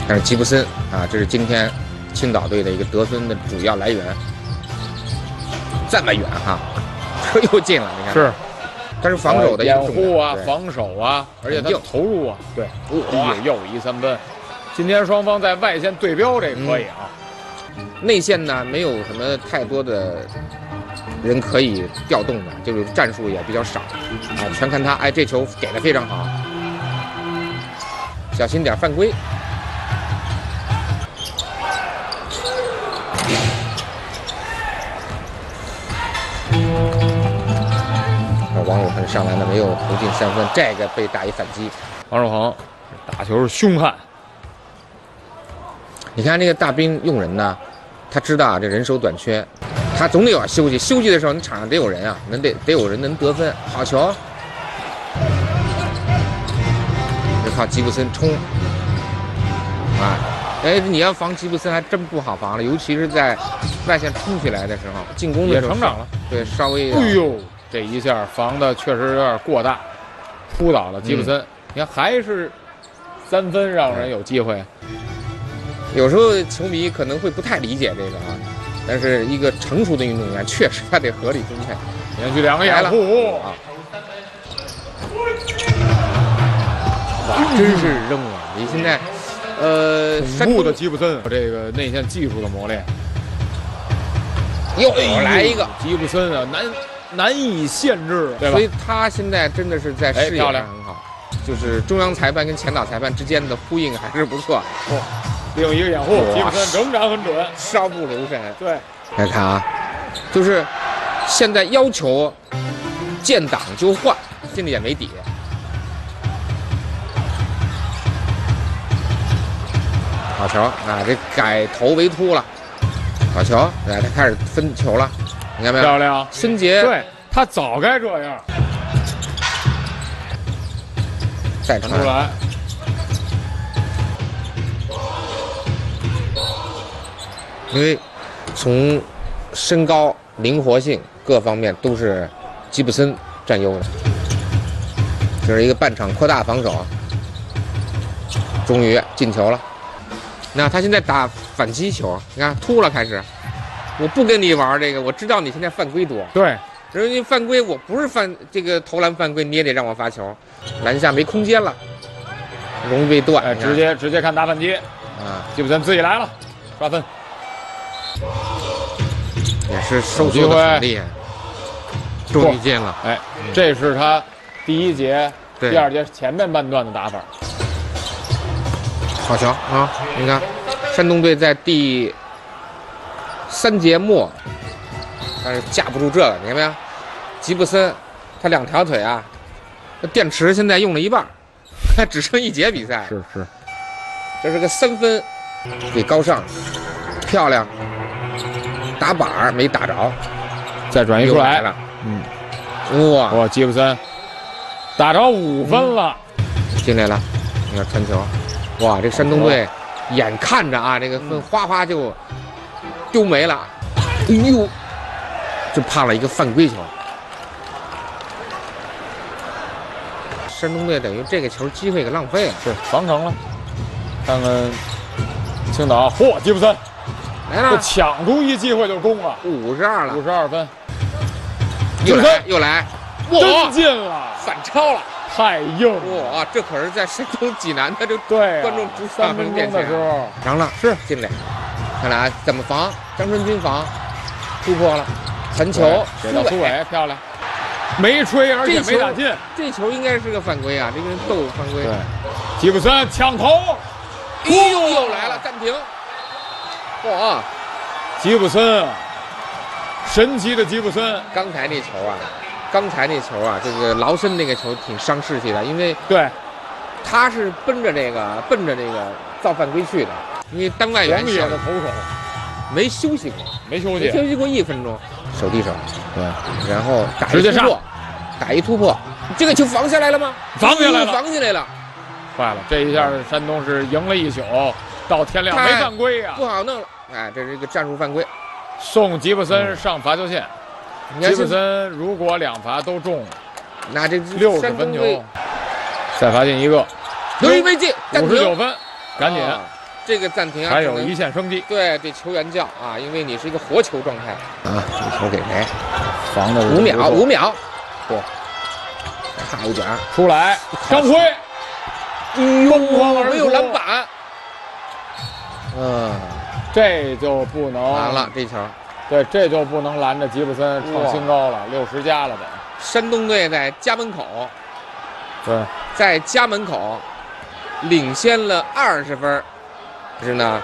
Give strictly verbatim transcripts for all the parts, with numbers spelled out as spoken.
但是吉布森啊，这是今天青岛队的一个得分的主要来源。这么远哈，又进了，你看是。 但是防守的掩护啊，防守啊，而且他投入啊，对，哇，又一三分。今天双方在外线对标，这可以啊。 嗯、内线呢，没有什么太多的人可以调动的，就是战术也比较少啊，全看他。哎，这球给的非常好，小心点犯规。王守恒上来了，没有投进三分，这个被打一反击。 王守恒打球是凶悍。 你看这个大兵用人呢，他知道啊这人手短缺，他总得要休息。休息的时候，你场上得有人啊，能得得有人能得分。好球！就靠吉布森冲啊！哎，你要防吉布森还真不好防了，尤其是在外线冲起来的时候，进攻的时候也成长了。 对，稍微。 哎呦！这一下防的确实有点过大，扑倒了吉布森。嗯、你看，还是三分让人有机会。 有时候球迷可能会不太理解这个啊，但是一个成熟的运动员确实他得合理分配。 连续两个掩护啊！ 哇，真是扔啊！你现在，呃， 恐怖的吉布森，这个内线技术的磨练。 又来一个吉布森啊，难。难以限制，对吧？ 所以他现在真的是在视野上很好，就是中央裁判跟前导裁判之间的呼应还是不错。 哦，另一个掩护，吉布森仍然很准， 稍不留神。 对， 来看啊，就是现在要求见挡就换，心里也没底。好球啊！这改头为突了，好球！来，他开始分球了。你看没有？ 漂亮， 孙杰， 对他早该这样。 再传出来， 因为从身高、灵活性各方面都是吉布森占优的。这是一个半场扩大防守，终于进球了。那他现在打反击球，你看突了开始。我不跟你玩这个，我知道你现在犯规多。 对， 人家犯规，我不是犯这个投篮犯规，你也得让我罚球。篮下没空间了，容易被断。 哎，直接直接看打反击啊！ 吉布森自己来了，刷分， 也是收缩的很厉害，终于进了。 哎，这是他第一节、第二节前面半段的打法。 好球啊！你看，山东队在第三节末，但是架不住这个，你看没有？吉布森他两条腿啊，这电池现在用了一半，还只剩一节比赛。 是是， 这是个三分，给高尚，漂亮，打板儿没打着， 再转移出来了。 嗯， 哇哇，吉布森打着五分了， 进来了，你看传球，哇，这山东队眼看着啊，这个分哗哗就。丢没了，哎呦，就判了一个犯规球。山东队等于这个球机会给浪费了， 是防成了。看看青岛，嚯，吉布森来了， 抢出一机会就攻了， 五十二了， 五十二分， 又来又来， 真进了， 反超了， 太硬了哇！这可是在山东济南的这对观众主三分钟的时候， 长了是进来。看来怎么防？张春军防，突破了，传球给到苏伟，漂亮，没吹而且没打进， 这球应该是个犯规啊！这个人斗犯规。 对，吉布森抢头， 哎呦，又来了，暂停。哇， 吉布森，神奇的吉布森。 刚才那球啊，刚才那球啊，这个劳森那个球挺伤士气的，因为对， 他是奔着这个奔着这个造犯规去的。因为当外援野的投手没休息过， 没休息， 没休息过一分钟，手递手， 对， 然后打一突破，打一突破，这个球防下来了吗？ 防下来了， 防下来了， 坏了，这一下山东是赢了一宿，到天亮没犯规呀、啊， 不好弄了，哎，这是一个战术犯规， 送吉布森上罚球线，嗯、吉布森如果两罚都中， 那这六十分球，再罚进一个， 留一没进， 五十九分，赶紧。 啊这个暂停啊， 还有一线生机。 对，对球员叫啊，因为你是一个活球状态啊。这个球给谁？ 防的五秒，五秒。 嚯， 差一点出来，张辉，疯狂而没有篮板。嗯， 这就不能完了这球。 对，这就不能拦着吉布森创新高了，六十加了得。 山东队在家门口， 对， 在家门口领先了二十分，是呢。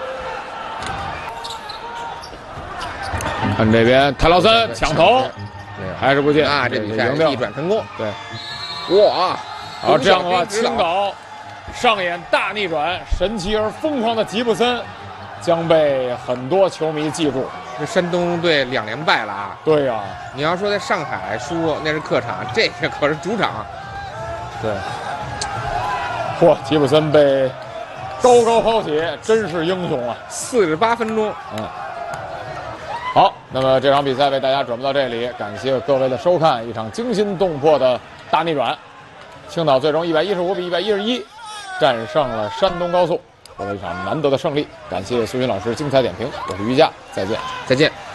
看这边，泰劳森抢头，还是不进啊！这比赛逆转成功。 对， 哇！ 好，这样的话，青岛上演大逆转，神奇而疯狂的吉布森将被很多球迷记住。 这山东队两连败了啊！ 对呀、啊， 你要说在上海输那是客场，这个可是主场。 对，嚯，吉布森被高高抛起，真是英雄啊！ 四十八分钟， 嗯。好，那么这场比赛为大家转播到这里，感谢各位的收看，一场惊心动魄的大逆转，青岛最终一百一十五比一百一十一战胜了山东高速。获得一场难得的胜利，感谢苏云老师精彩点评，我是于佳，再见， 再见。